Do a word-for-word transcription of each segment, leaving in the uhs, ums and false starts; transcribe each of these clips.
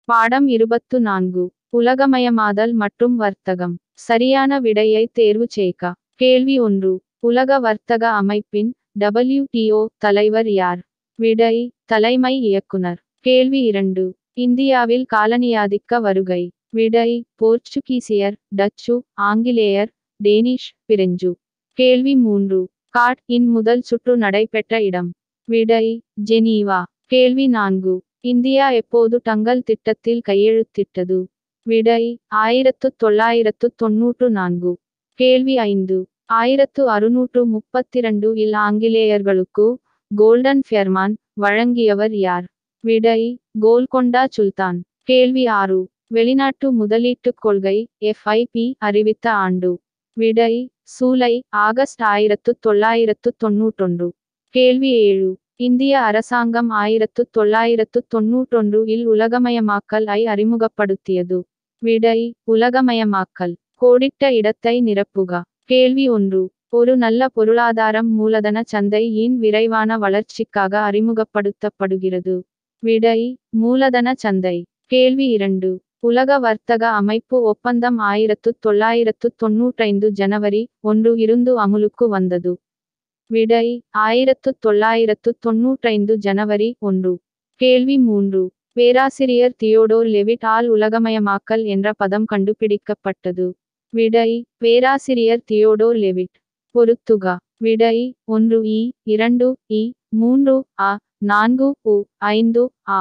பாடம் இருபத்து நான்கு. உலகமயமாதல் மற்றும் வர்த்தகம். சரியான விடையை தேர்வு செய்க. கேள்வி ஒன்று. உலக வர்த்தக அமைப்பின் டபிள்யூ டி ஓ தலைவர் யார்? விடை: தலைமை இயக்குனர். கேள்வி இரண்டு. இந்தியாவில் காலனியாதிக்க வருகை. விடை: போர்ச்சுகீசியர், டச்சு, ஆங்கிலேயர், டேனிஷ், பிரெஞ்சு. கேள்வி மூன்று. காட் இன் முதல் சுற்று நடைபெற்ற இடம். விடை: ஜெனீவா. கேள்வி நான்கு. இந்தியா எப்போது டங்கல் திட்டத்தில் கையெழுத்திட்டது? விடை: ஆயிரத்து தொள்ளாயிரத்து தொன்னூற்று நான்கு. கேள்வி ஐந்து. ஆயிரத்து அறுநூற்று முப்பத்திரண்டு இல் ஆங்கிலேயர்களுக்கு கோல்டன் ஃபெர்மான் வழங்கியவர் யார்? விடை: கோல்கொண்டா சுல்தான். கேள்வி ஆறு. வெளிநாட்டு முதலீட்டுக் கொள்கை எஃப் ஐ பி அறிவித்த ஆண்டு. விடை: சூலை ஆகஸ்ட் ஆயிரத்து தொள்ளாயிரத்து தொன்னூற்றொன்று. கேள்வி ஏழு. இந்திய அரசாங்கம் ஆயிரத்து தொள்ளாயிரத்து தொன்னூற்றொன்று இல் உலகமயமாக்கல் ஐ அறிமுகப்படுத்தியது. விடை: உலகமயமாக்கல். கோடிட்ட இடத்தை நிரப்புக. கேள்வி ஒன்று. ஒரு நல்ல பொருளாதாரம் மூலதன சந்தை இன் விரைவான வளர்ச்சிக்காக அறிமுகப்படுத்தப்படுகிறது. விடை: மூலதன சந்தை. கேள்வி இரண்டு. உலக வர்த்தக அமைப்பு ஒப்பந்தம் ஆயிரத்து தொள்ளாயிரத்து தொன்னூற்றைந்து ஜனவரி ஒன்று இருந்து அமுலுக்கு வந்தது. விடை: ஆயிரத்து தொள்ளாயிரத்து தொன்னூற்றைந்து ஜனவரி ஒன்று. கேள்வி மூன்று. பேராசிரியர் தியோடோர் லெவிட் ஆல் உலகமயமாக்கல் என்ற பதம் கண்டுபிடிக்கப்பட்டது. விடை: பேராசிரியர் தியோடோர் லெவிட். பொருத்துக. விடை: ஒன்று இ, இரண்டு இ, மூன்று அ, நான்கு உ, ஐந்து ஆ.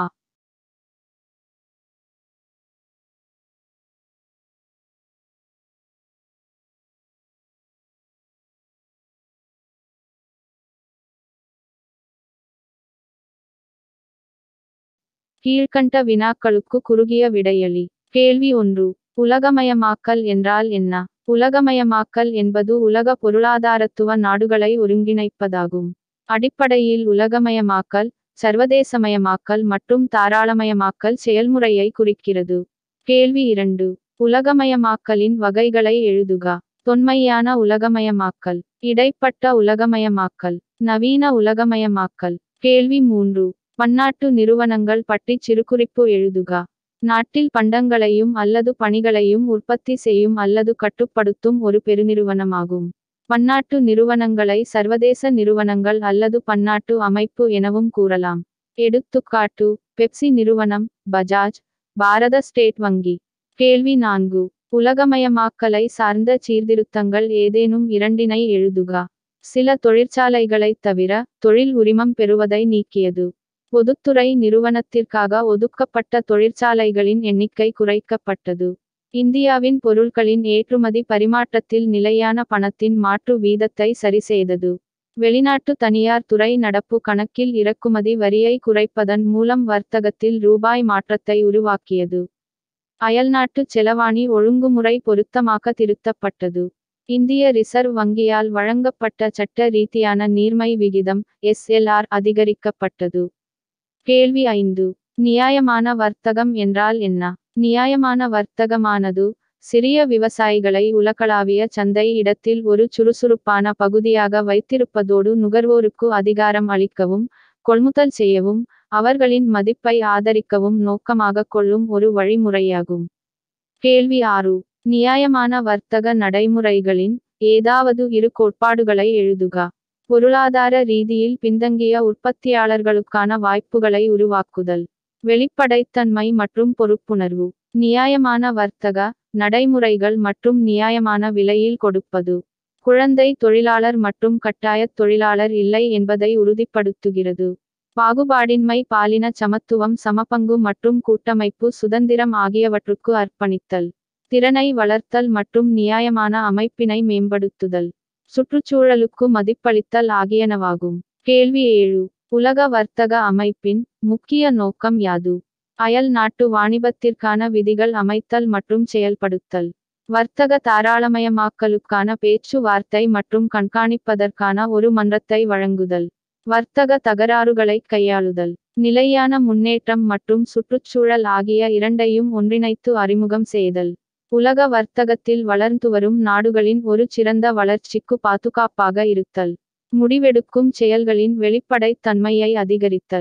கீழ்க்கண்ட வினாக்களுக்கு குறுகிய விடையளி. கேள்வி ஒன்று. உலகமயமாக்கல் என்றால் என்ன? உலகமயமாக்கல் என்பது உலக பொருளாதாரத்துவ நாடுகளை ஒருங்கிணைப்பதாகும். அடிப்படையில் உலகமயமாக்கல், சர்வதேசமயமாக்கல் மற்றும் தாராளமயமாக்கல் செயல்முறையை குறிக்கிறது. கேள்வி இரண்டு. உலகமயமாக்கலின் வகைகளை எழுதுக. தொன்மையான உலகமயமாக்கல், இடைப்பட்ட உலகமயமாக்கல், நவீன உலகமயமாக்கல். கேள்வி மூன்று. பன்னாட்டு நிறுவனங்கள் பற்றி சிறுகுறிப்பு எழுதுக. நாட்டில் பண்டங்களையும் அல்லது பணிகளையும் உற்பத்தி செய்யும் அல்லது கட்டுப்படுத்தும் ஒரு பெருநிறுவனமாகும். பன்னாட்டு நிறுவனங்களை சர்வதேச நிறுவனங்கள் அல்லது பன்னாட்டு அமைப்பு எனவும் கூறலாம். எடுத்துக்காட்டு: பெப்சி நிறுவனம், பஜாஜ், பாரத ஸ்டேட் வங்கி. கேள்வி நான்கு. உலகமயமாக்கலை சார்ந்த சீர்திருத்தங்கள் ஏதேனும் இரண்டினை எழுதுக. சில தொழிற்சாலைகளைத் தவிர, தொழில் உரிமம் பெறுவதை நீக்கியது. பொதுத்துறை நிறுவனத்திற்காக ஒதுக்கப்பட்ட தொழிற்சாலைகளின் எண்ணிக்கை குறைக்கப்பட்டது. இந்தியாவின் பொருட்களின் ஏற்றுமதி பரிமாற்றத்தில் நிலையான பணத்தின் மாற்று வீதத்தை சரிசெய்தது. வெளிநாட்டு தனியார் துறை நடப்பு கணக்கில் இறக்குமதி வரியை குறைப்பதன் மூலம் வர்த்தகத்தில் ரூபாய் மாற்றத்தை உருவாக்கியது. அயல்நாட்டு செலவாணி ஒழுங்குமுறை பொருத்தமாக திருத்தப்பட்டது. இந்திய ரிசர்வ் வங்கியால் வழங்கப்பட்ட சட்ட ரீதியான நீர்மை விகிதம் எஸ் எல் ஆர் அதிகரிக்கப்பட்டது. கேள்வி ஐந்து. நியாயமான வர்த்தகம் என்றால் என்ன? நியாயமான வர்த்தகமானது, சிறிய விவசாயிகளை உலகளாவிய சந்தை இடத்தில் ஒரு சுறுசுறுப்பான பகுதியாக வைத்திருப்பதோடு நுகர்வோருக்கு அதிகாரம் அளிக்கவும், கொள்முதல் செய்யவும், அவர்களின் மதிப்பை ஆதரிக்கவும் நோக்கமாக கொள்ளும் ஒரு வழிமுறையாகும். கேள்வி ஆறு. நியாயமான வர்த்தக நடைமுறைகளின் ஏதாவது இரு கோட்பாடுகளை எழுதுக. பொருளாதார ரீதியில் பின்தங்கிய உற்பத்தியாளர்களுக்கான வாய்ப்புகளை உருவாக்குதல். வெளிப்படைத்தன்மை மற்றும் பொறுப்புணர்வு. நியாயமான வர்த்தக நடைமுறைகள் மற்றும் நியாயமான விலையில் கொடுப்பது. குழந்தை தொழிலாளர் மற்றும் கட்டாயத் தொழிலாளர் இல்லை என்பதை உறுதிப்படுத்துகிறது. பாகுபாடின்மை, பாலின சமத்துவம், சமபங்கு மற்றும் கூட்டமைப்பு சுதந்திரம் ஆகியவற்றுக்கு அர்ப்பணித்தல். திறனை வளர்த்தல் மற்றும் நியாயமான அமைப்பினை மேம்படுத்துதல். சுற்றுச்சூழலுக்கு மதிப்பளித்தல் ஆகியனவாகும். கேள்வி ஏழு. உலக வர்த்தக அமைப்பின் முக்கிய நோக்கம் யாது? அயல் நாட்டு வாணிபத்திற்கான விதிகள் அமைத்தல் மற்றும் செயல்படுத்தல். வர்த்தக தாராளமயமாக்கலுக்கான பேச்சு வார்த்தை மற்றும் கண்காணிப்பதற்கான ஒரு மன்றத்தை வழங்குதல். வர்த்தக தகராறுகளை கையாளுதல். நிலையான முன்னேற்றம் மற்றும் சுற்றுச்சூழல் ஆகிய இரண்டையும் ஒன்றிணைத்து அறிமுகம் செய்தல். உலக வர்த்தகத்தில் வளர்ந்துவரும் நாடுகளின் ஒரு சிறந்த வளர்ச்சிக்கு பாதுகாப்பாக இருத்தல். முடிவெடுக்கும் செயல்களின் வெளிப்படைத் தன்மையை அதிகரித்தல்.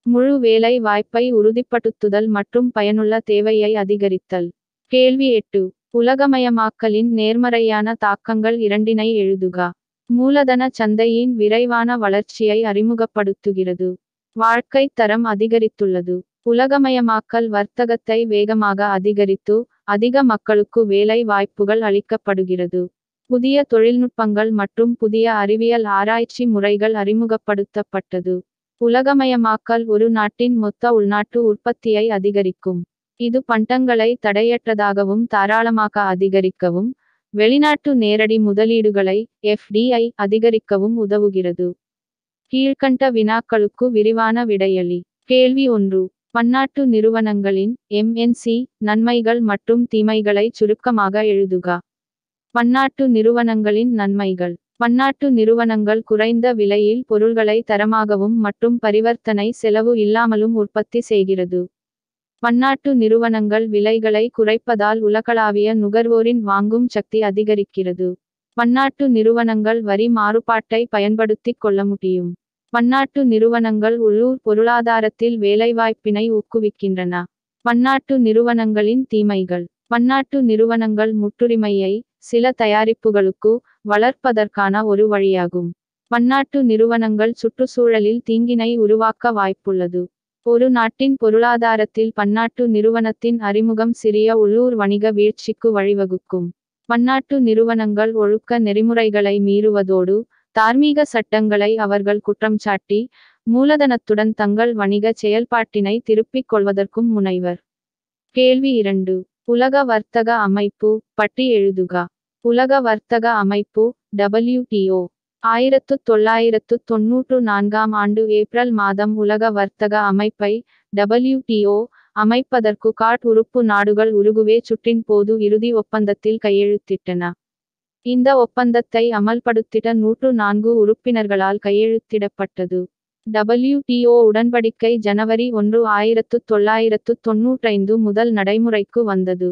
முழு வேலை வாய்ப்பை உறுதிப்படுத்துதல் மற்றும் பயனுள்ள தேவையை அதிகரித்தல். கேள்வி எட்டு. உலகமயமாக்கலின் நேர்மறையான தாக்கங்கள் இரண்டினை எழுதுக. மூலதன சந்தையின் விரைவான வளர்ச்சியை அறிமுகப்படுத்துகிறது. வாழ்க்கை தரம் அதிகரித்துள்ளது. உலகமயமாக்கல் வர்த்தகத்தை வேகமாக அதிகரித்து, அதிக மக்களுக்கு வேலை வாய்ப்புகள் அளிக்கப்படுகிறது. புதிய தொழில்நுட்பங்கள் மற்றும் புதிய அறிவியல் ஆராய்ச்சி முறைகள் அறிமுகப்படுத்தப்பட்டது. உலகமயமாக்கல் ஒரு நாட்டின் மொத்த உள்நாட்டு உற்பத்தியை அதிகரிக்கும். இது பண்டங்களை தடையற்றதாகவும் தாராளமாக அதிகரிக்கவும், வெளிநாட்டு நேரடி முதலீடுகளை எஃப் டி ஐ அதிகரிக்கவும் உதவுகிறது. கீழ்க்கண்ட வினாக்களுக்கு விரிவான விடையளி. கேள்வி ஒன்று. பன்னாட்டு நிறுவனங்களின் எம் என் சி நன்மைகள் மற்றும் தீமைகளை சுருக்கமாக எழுதுக. பன்னாட்டு நிறுவனங்களின் நன்மைகள். பன்னாட்டு நிறுவனங்கள் குறைந்த விலையில் பொருள்களை தரமாகவும் மற்றும் பரிவர்த்தனை செலவு இல்லாமலும் உற்பத்தி செய்கிறது. பன்னாட்டு நிறுவனங்கள் விலைகளை குறைப்பதால் உலகளாவிய நுகர்வோரின் வாங்கும் சக்தி அதிகரிக்கிறது. பன்னாட்டு நிறுவனங்கள் வரி மாறுபாட்டை பயன்படுத்திக் கொள்ள முடியும். பன்னாட்டு நிறுவனங்கள் உள்ளூர் பொருளாதாரத்தில் வேலைவாய்ப்பினை ஊக்குவிக்கின்றன. பன்னாட்டு நிறுவனங்களின் தீமைகள். பன்னாட்டு நிறுவனங்கள் முற்றுரிமையை சில தயாரிப்புகளுக்கு வளர்ப்பதற்கான ஒரு வழியாகும். பன்னாட்டு நிறுவனங்கள் சுற்றுச்சூழலில் தீங்கினை உருவாக்க வாய்ப்புள்ளது. ஒரு நாட்டின் பொருளாதாரத்தில் பன்னாட்டு நிறுவனத்தின் அறிமுகம் சிறிய உள்ளூர் வணிக வீழ்ச்சிக்கு வழிவகுக்கும். பன்னாட்டு நிறுவனங்கள் ஒழுக்க நெறிமுறைகளை மீறுவதோடு, தார்மீக சட்டங்களை அவர்கள் குற்றம் சாட்டி, மூலதனத்துடன் தங்கள் வணிக செயல்பாட்டினை திருப்பிக் கொள்வதற்கும் முனைவர். கேள்வி இரண்டு. உலக வர்த்தக அமைப்பு பற்றி எழுதுக. உலக வர்த்தக அமைப்பு டபிள்யூ டி ஓ ஆயிரத்து தொள்ளாயிரத்து தொன்னூற்று நான்காம் ஆண்டு ஏப்ரல் மாதம் உலக வர்த்தக அமைப்பை டபிள்யூ டி ஓ அமைப்பதற்கு காட் உறுப்பு நாடுகள் உருகுவே சுற்றின் போது இறுதி ஒப்பந்தத்தில் கையெழுத்திட்டன. இந்த ஒப்பந்தத்தை அமல்படுத்திட நூற்று நான்கு உறுப்பினர்களால் கையெழுத்திடப்பட்டது. டபிள்யூ டி ஓ உடன்படிக்கை ஜனவரி ஒன்று ஆயிரத்து தொள்ளாயிரத்து தொன்னூற்றைந்து முதல் நடைமுறைக்கு வந்தது.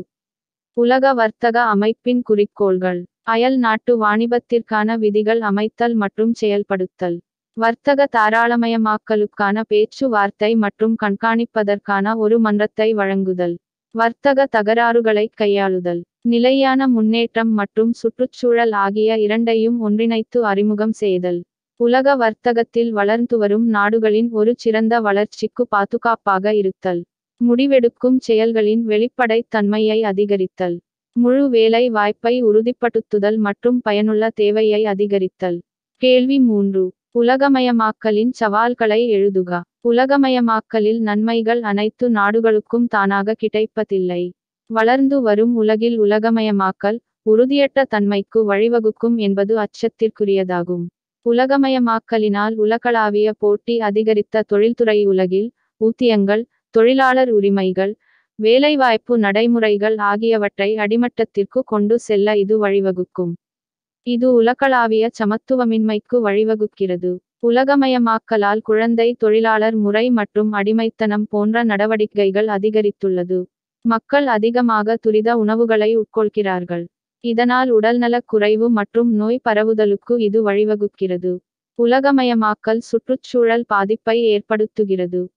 உலக வர்த்தக அமைப்பின் குறிக்கோள்கள். அயல் நாட்டு வாணிபத்திற்கான விதிகள் அமைத்தல் மற்றும் செயல்படுத்தல். வர்த்தக தாராளமயமாக்கலுக்கான பேச்சு வார்த்தை மற்றும் கண்காணிப்பதற்கான ஒரு மன்றத்தை வழங்குதல். வர்த்தக தகராறுகளை கையாளுதல். நிலையான முன்னேற்றம் மற்றும் சுற்றுச்சூழல் ஆகிய இரண்டையும் ஒன்றிணைத்து அறிமுகம் செய்தல். உலக வர்த்தகத்தில் வளர்ந்து வரும் நாடுகளின் ஒரு சிறந்த வளர்ச்சிக்கு பாதுகாப்பாக இருத்தல். முடிவெடுக்கும் செயல்களின் வெளிப்படைத் தன்மையை அதிகரித்தல். முழு வேலை வாய்ப்பை உறுதிப்படுத்துதல் மற்றும் பயனுள்ள தேவையை அதிகரித்தல். கேள்வி மூன்று. உலகமயமாக்கலின் சவால்களை எழுதுக. உலகமயமாக்கலில் நன்மைகள் அனைத்து நாடுகளுக்கும் தானாக கிடைப்பதில்லை. வளர்ந்து வரும் உலகில் உலகமயமாக்கல் உறுதியற்ற தன்மைக்கு வழிவகுக்கும் என்பது அச்சத்திற்குரியதாகும். உலகமயமாக்கலினால் உலகளாவிய போட்டி அதிகரித்த தொழில்துறை உலகில் ஊதியங்கள், தொழிலாளர் உரிமைகள், வேலைவாய்ப்பு நடைமுறைகள் ஆகியவற்றை அடிமட்டத்திற்கு கொண்டு செல்ல இது வழிவகுக்கும். இது உலகளாவிய சமத்துவமின்மைக்கு வழிவகுக்கிறது. உலகமயமாக்கலால் குழந்தை தொழிலாளர் முறை மற்றும் அடிமைத்தனம் போன்ற நடவடிக்கைகள் அதிகரித்துள்ளது. மக்கள் அதிகமாக துரித உணவுகளை உட்கொள்கிறார்கள். இதனால் உடல்நலக் குறைவு மற்றும் நோய் பரவுதலுக்கு இது வழிவகுக்கிறது. உலகமயமாக்கல் சுற்றுச்சூழல் பாதிப்பை ஏற்படுத்துகிறது.